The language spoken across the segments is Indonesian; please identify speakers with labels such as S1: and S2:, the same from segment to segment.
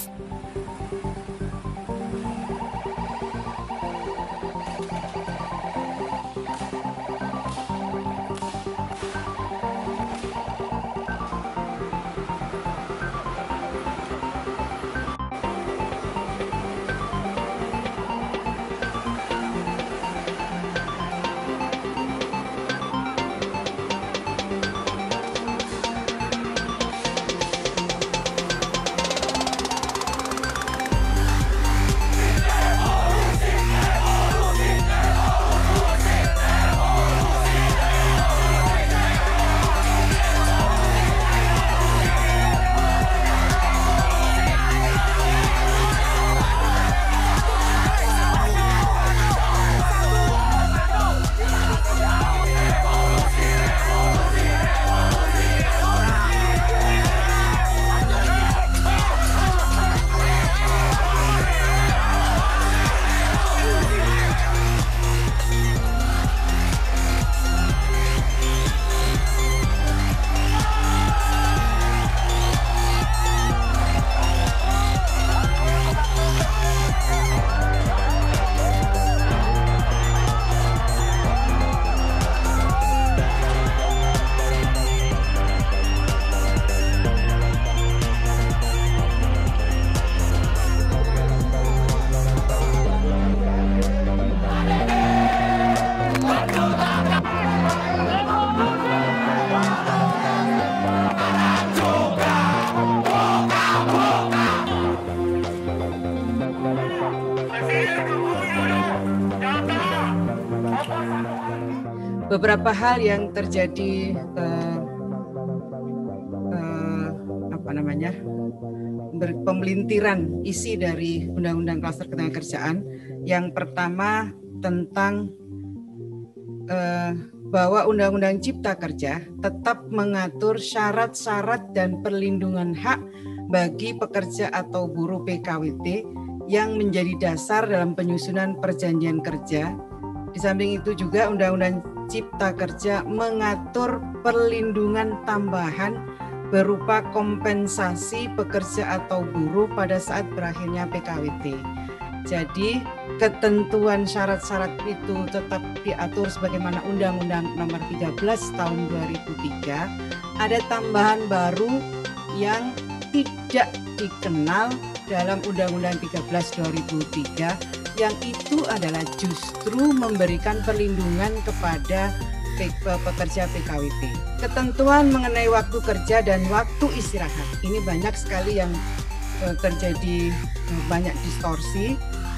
S1: Beberapa hal yang terjadi pemelintiran isi dari Undang-Undang Klaster Ketenagakerjaan. Yang pertama tentang bahwa Undang-Undang Cipta Kerja tetap mengatur syarat-syarat dan perlindungan hak bagi pekerja atau buruh PKWT yang menjadi dasar dalam penyusunan perjanjian kerja. Di samping itu juga Undang-Undang Cipta Kerja mengatur perlindungan tambahan berupa kompensasi pekerja atau buruh pada saat berakhirnya PKWT. Jadi ketentuan syarat-syarat itu tetap diatur sebagaimana Undang-Undang Nomor 13 Tahun 2003. Ada tambahan baru yang tidak dikenal dalam Undang-Undang 13 2003, yang itu adalah justru memberikan perlindungan kepada pekerja PKWT. Ketentuan mengenai waktu kerja dan waktu istirahat, ini banyak sekali yang terjadi banyak distorsi.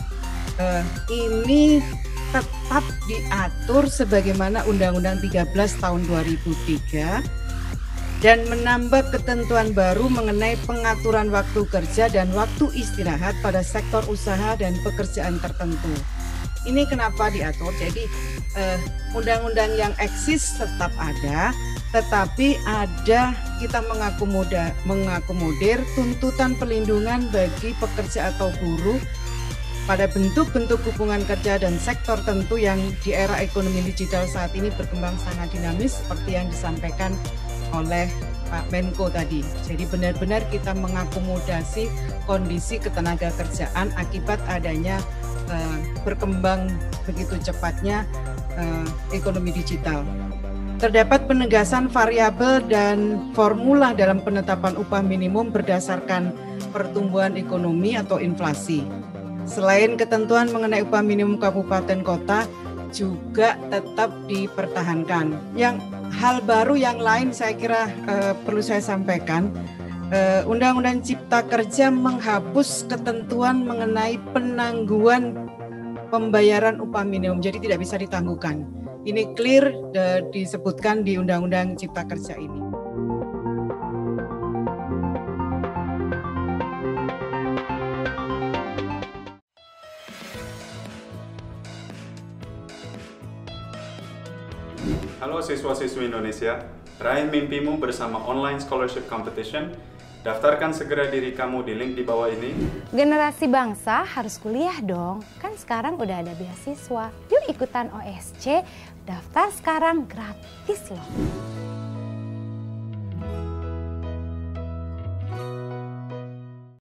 S1: Ini tetap diatur sebagaimana Undang-Undang 13 tahun 2003 dan menambah ketentuan baru mengenai pengaturan waktu kerja dan waktu istirahat pada sektor usaha dan pekerjaan tertentu. Ini kenapa diatur? Jadi undang-undang yang eksis tetap ada, tetapi ada kita mengakomodir tuntutan perlindungan bagi pekerja atau buruh pada bentuk-bentuk hubungan kerja dan sektor tertentu yang di era ekonomi digital saat ini berkembang sangat dinamis seperti yang disampaikan oleh Pak Menko tadi. Jadi benar-benar kita mengakomodasi kondisi ketenaga kerjaan akibat adanya berkembang begitu cepatnya ekonomi digital. Terdapat penegasan variabel dan formula dalam penetapan upah minimum berdasarkan pertumbuhan ekonomi atau inflasi. Selain ketentuan mengenai upah minimum kabupaten kota juga tetap dipertahankan. Yang hal baru yang lain saya kira perlu saya sampaikan, Undang-Undang Cipta Kerja menghapus ketentuan mengenai penangguhan pembayaran upah minimum, jadi tidak bisa ditangguhkan. Ini clear disebutkan di Undang-Undang Cipta Kerja ini.
S2: Halo siswa-siswi Indonesia, raih mimpimu bersama Online Scholarship Competition. Daftarkan segera diri kamu di link di bawah ini.
S3: Generasi bangsa harus kuliah dong, kan sekarang udah ada beasiswa. Yuk ikutan OSC, daftar sekarang gratis loh.